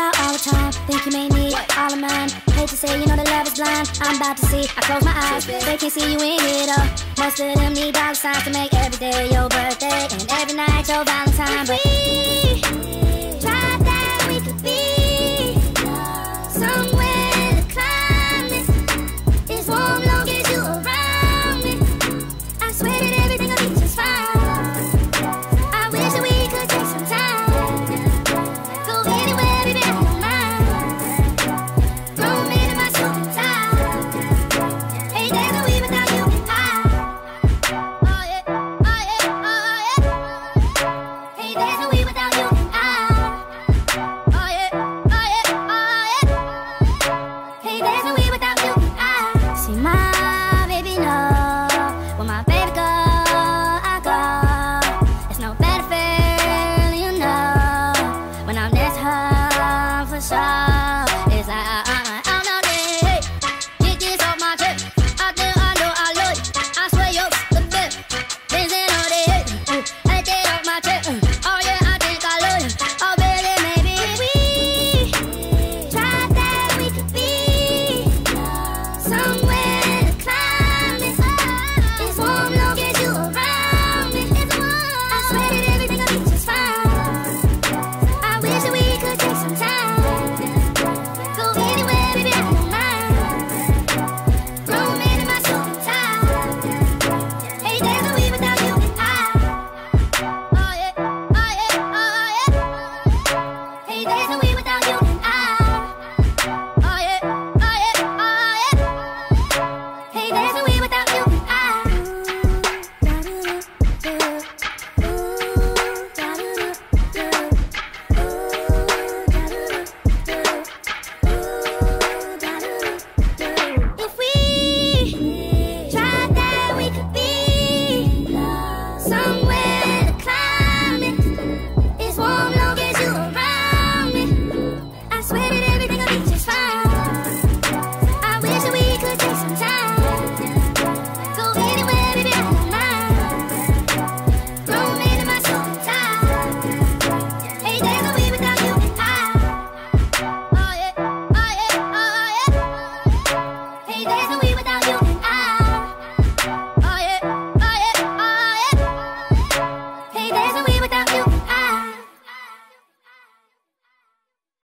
out all the time. Think you may need all of mine. Hate to say, you know that love is blind. I'm about to see, I close my eyes. They can't see you in it up. Most of them need dollar signs to make every day your birthday and every